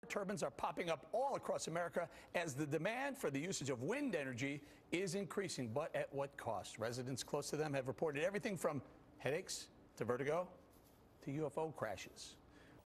turbines are popping up all across America as the demand for the usage of wind energy is increasing. But at what cost? Residents close to them have reported everything from headaches to vertigo to UFO crashes.